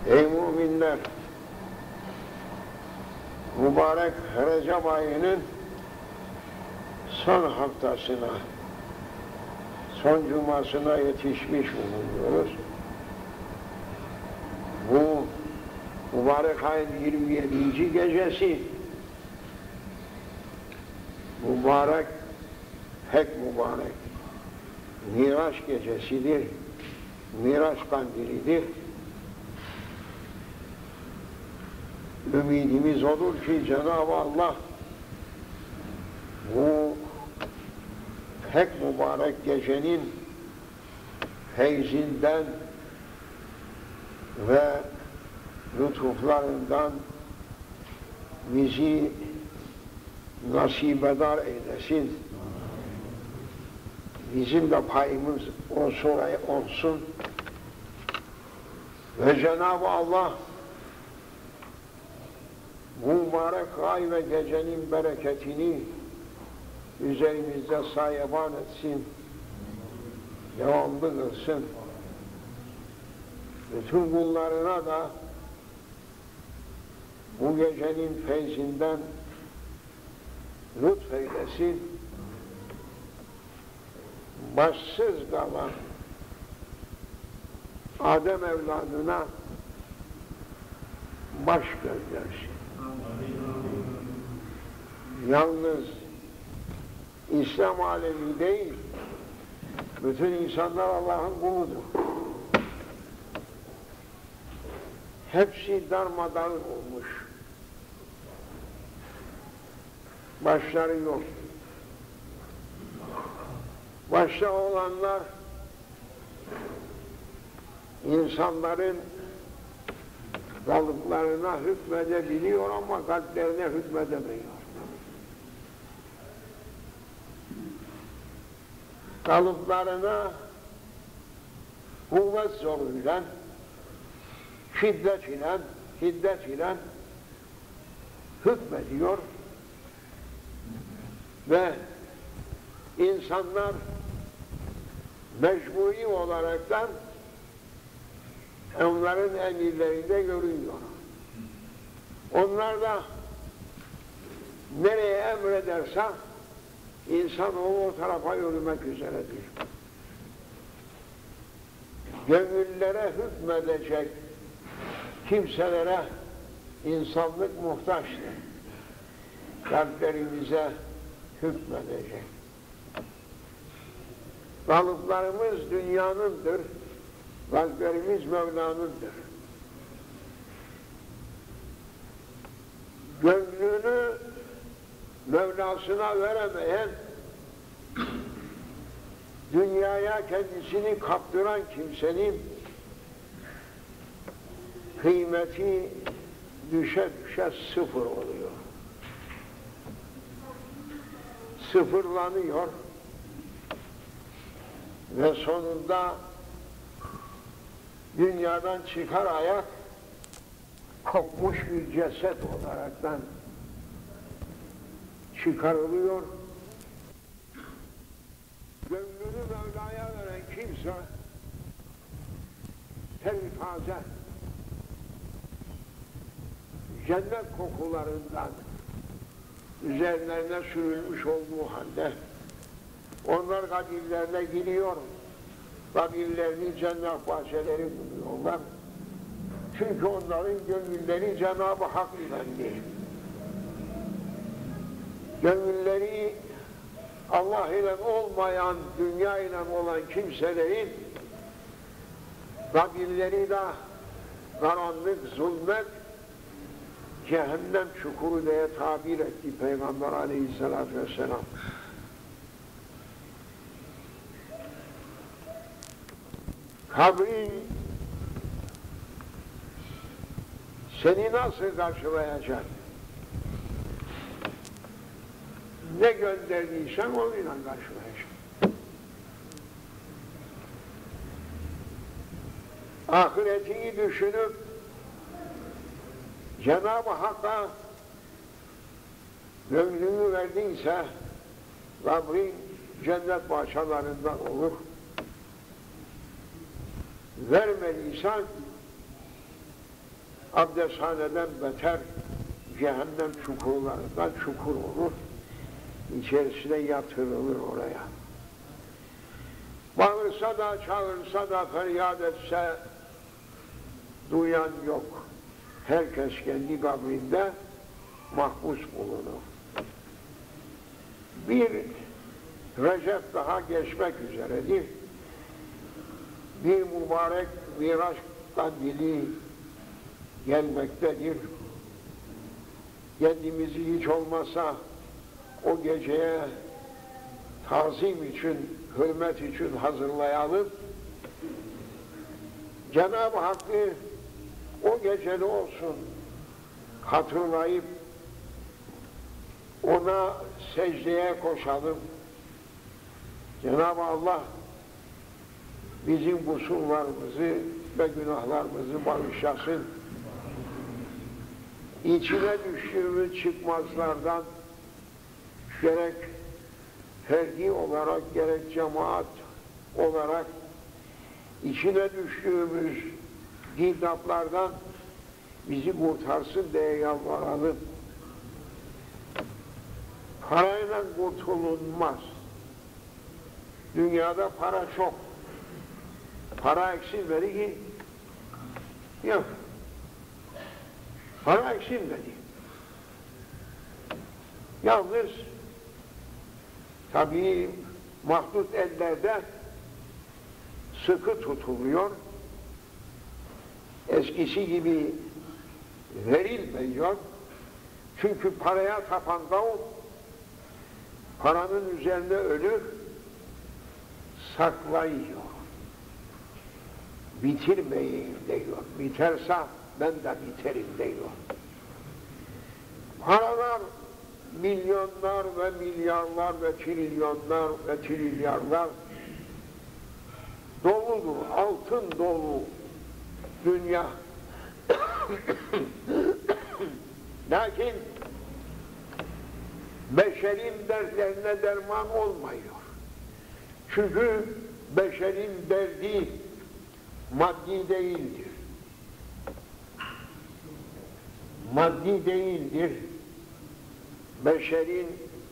Ey müminler! Mübarek Recep ayının son haftasına, son cumasına yetişmiş bulunuyoruz. Bu mübarek ayın 27. gecesi, mübarek, pek mübarek, Miraç gecesidir, Miraç kandilidir. Ümidimiz olur ki Cenab-ı Allah bu pek mübarek gecenin feyzinden ve lütuflarından bizi nasibedar eylesin. Bizim de payımız olsun. Ve Cenab-ı Allah bu mübarek ay ve gecenin bereketini üzerimizde sayeban etsin, devamlı kılsın. Bütün kullarına da bu gecenin feyzinden lütfeylesin. Başsız kalan Adem evladına baş göndersin. Yalnız İslam alemi değil, bütün insanlar Allah'ın kuludur. Hepsi darmadağın olmuş. Başları yok. Başta olanlar insanların kalıplarına hükmedebiliyor ama kalplerine hükmedemiyor. Kalıplarına kuvvet zoruyla, şiddet ile hükmediyor ve insanlar mecburi olaraktan onların emirlerinde görünüyor. Onlar da nereye emrederse insanoğlu o tarafa yürümek üzeredir. Gönüllere hükmedecek kimselere insanlık muhtaçtır. Kalplerimize hükmedecek. Kalıplarımız dünyanındır, kalplerimiz Mevla'nındır. Gönlünü Mevlasına veremeyen, dünyaya kendisini kaptıran kimsenin kıymeti düşe düşe sıfır oluyor. Sıfırlanıyor ve sonunda dünyadan çıkar ayak kopmuş bir ceset olaraktan çıkarılıyor. Gönlünü Mevla'ya veren kimse taze cennet kokularından üzerlerine sürülmüş olduğu halde onlar kabirlerine giriyor, kabirlerini cennet bahçeleri buluyorlar. Çünkü onların gönülleri Cenab-ı Hak ile, gönülleri Allah ile olmayan, dünya ile olan kimselerin kabirleri de karanlık, zulmet, cehennem çukuru diye tabir etti Peygamber Aleyhisselatü Vesselam. Kabrin seni nasıl karşılayacak? Ne gönderdiysen onunla karşılayacak. Ahiretini düşünüp Cenab-ı Hakk'a gönlünü verdiyse kabrin cennet bahçelerinden olur. Vermediysen abdesthaneden beter cehennem çukurlarından çukur olur. İçerisine yatırılır oraya. Bağırsa da çağırsa da feryat etse duyan yok. Herkes kendi kabrinde mahpus bulunur. Bir Recep daha geçmek üzeredir. Bir mübarek Miraç kandili gelmektedir. Kendimizi hiç olmasa o geceye tazim için, hürmet için hazırlayalım. Cenab-ı Hakk'ı o geceli olsun hatırlayıp ona secdeye koşalım. Cenab-ı Allah bizim kusurlarımızı ve günahlarımızı bağışlasın. İçine düştüğümüz çıkmazlardan gerek ferdi olarak gerek cemaat olarak içine düştüğümüz girdaplardan bizi kurtarsın diye yalvaralım. Parayla kurtulunmaz. Dünyada para çok. Para eksilmedi ki yok. Para eksilmedi. Yalnız tabii mahdut ellerde sıkı tutuluyor. Eskisi gibi verilmiyor. Çünkü paraya tapan kavim paranın üzerine ölür, saklayıyor. Bitirmeyeyim diyor. Biterse ben de biterim diyor. Paralar milyonlar ve milyarlar ve trilyonlar ve trilyarlar doludur, altın dolu dünya. Lakin beşerin dertlerine derman olmuyor. Çünkü beşerin derdi maddi değildir. Maddi değildir. Beşerin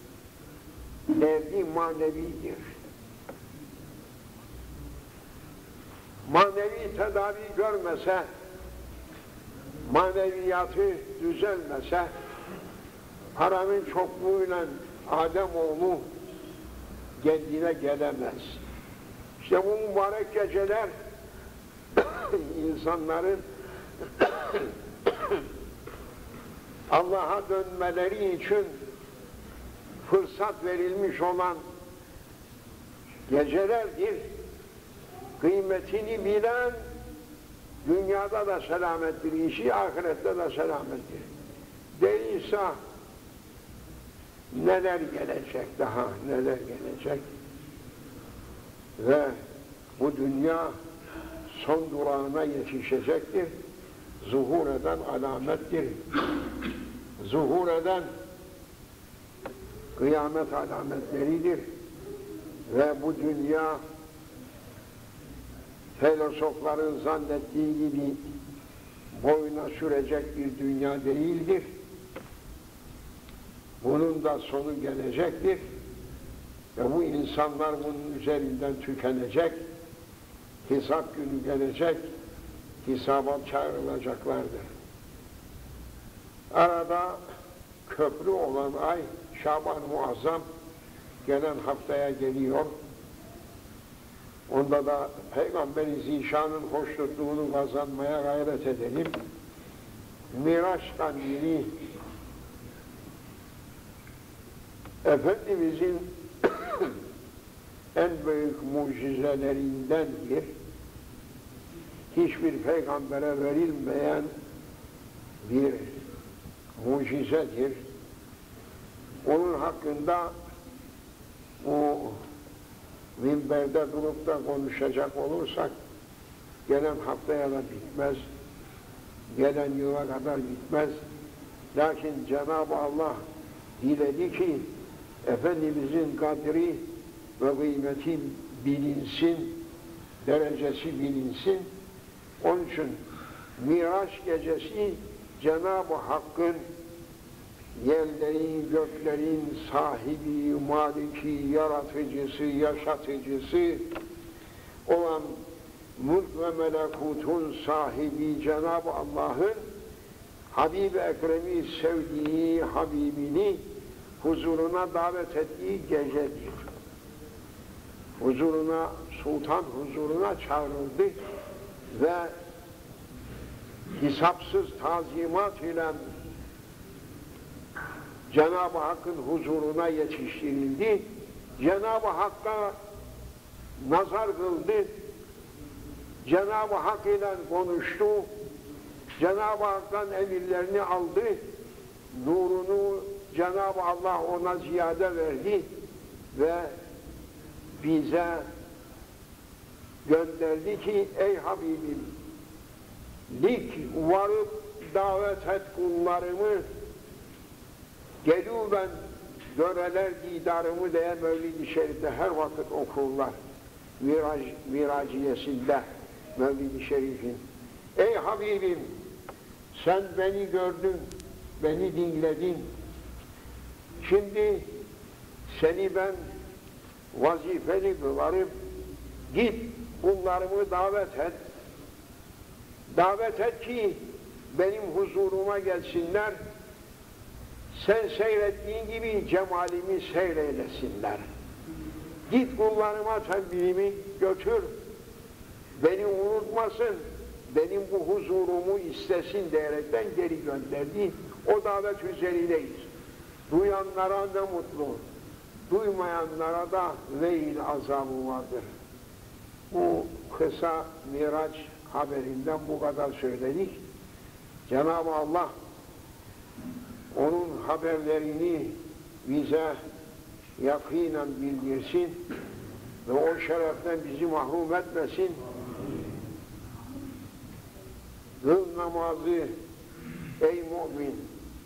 derdi manevidir. Manevi tedavi görmese, maneviyatı düzelmese, paranın çokluğuyla Ademoğlu kendine gelemez. İşte bu mübarek geceler insanların Allah'a dönmeleri için fırsat verilmiş olan gecelerdir. Kıymetini bilen dünyada da selamettir, işi ahirette de selamettir. Değilse neler gelecek daha, neler gelecek ve bu dünya son durağına yetişecektir. Zuhur eden alamettir. Zuhur eden kıyamet alametleridir. Ve bu dünya filozofların zannettiği gibi boyuna sürecek bir dünya değildir. Bunun da sonu gelecektir. Ve bu insanlar bunun üzerinden tükenecek. Hesap günü gelecek. Hesaba çağrılacaklardır. Arada köprü olan ay Şaban-ı Muazzam gelen haftaya geliyor. Onda da Peygamber-i Zişan'ın hoşnutluğunu kazanmaya gayret edelim. Miraç kandili Efendimizin en büyük mucizelerindendir. Hiçbir peygambere verilmeyen bir mucizedir. Onun hakkında o minberde durup da konuşacak olursak gelen haftaya da bitmez, gelen yıla kadar bitmez. Lakin Cenab-ı Allah diledi ki Efendimizin kadri ve kıymeti bilinsin, derecesi bilinsin. Onun için Miraç gecesi Cenab-ı Hakk'ın yerlerin, göklerin sahibi, maliki, yaratıcısı, yaşatıcısı olan mülk ve melekutun sahibi Cenab-ı Allah'ın Habib-i Ekrem'i sevdiği Habibini huzuruna davet ettiği gecedir. Huzuruna, sultan huzuruna çağrıldı ve hesapsız tazimat ile Cenab-ı Hakk'ın huzuruna yetiştirildi. Cenab-ı Hakk'a nazar kıldı. Cenab-ı Hak ile konuştu. Cenab-ı Hak'tan emirlerini aldı. Nurunu Cenab-ı Allah ona ziyade verdi ve bize gönderdi ki ey Habibim, lik varıp davet et kullarımı, gelû ben göreler didarımı diye Mevlid-i Şerif'te her vakit okurlar. Miraciyesinde Mevlid-i Şerif'in. Ey Habibim, sen beni gördün, beni dinledin. Şimdi seni ben vazifeli kılarım. Git kullarımı davet et. Davet et ki benim huzuruma gelsinler. Sen seyrettiğin gibi cemalimi seyreylesinler. Git kullarıma tembihimi götür. Beni unutmasın. Benim bu huzurumu istesin diyerekten geri gönderdi. O davet üzerindeyiz. Duyanlara ne mutlu. Duymayanlara da veil azabı vardır. Bu kısa Miraç haberinden bu kadar söyledik. Cenab-ı Allah onun haberlerini bize yakinen bildirsin ve o şereften bizi mahrum etmesin. Kıl namazı ey mümin.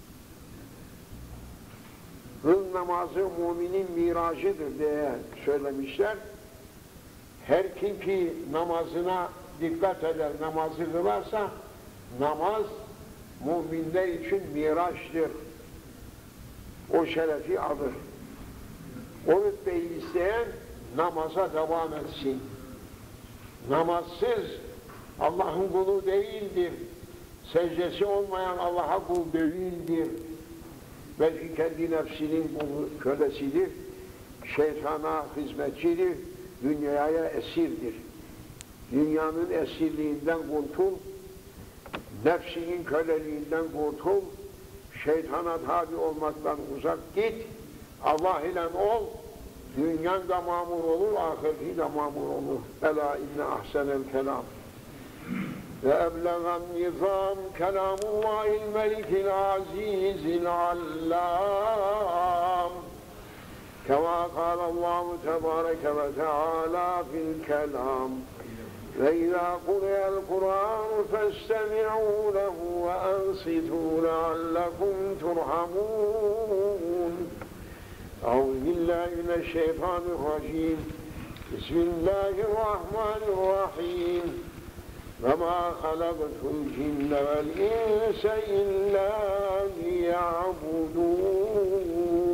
Kıl namazı müminin miracıdır diye söylemişler. Her kim ki namazına dikkat eder, namazı kılarsa namaz müminler için miraçtır. O şerefi alır. O rütbeyi isteyen namaza devam etsin. Namazsız Allah'ın kulu değildir. Secdesi olmayan Allah'a kul değildir. Belki kendi nefsinin kölesidir. Şeytana hizmetçidir. Dünyaya esirdir. Dünyanın esirliğinden kurtul. Nefsinin köleliğinden kurtul. Şeytana tabi olmaktan uzak git. Allah ile ol. Dünyan da mamur olur, ahireti de mamur olur. Ela inne ahsenel kelam. Ve eblegan nizam kelamullahil melikil azizil allam. Kema kâlallahu tebâreke ve teâlâ fil kelam. Ve izâ kureyel Kur'an festemi'û lehu ve ansitû leallekum turhamûn. Euzubillahimineşşeytanirracim. Bismillahirrahmanirrahim. Ve mâ halaktul cinne vel inse illâ liya'budûn.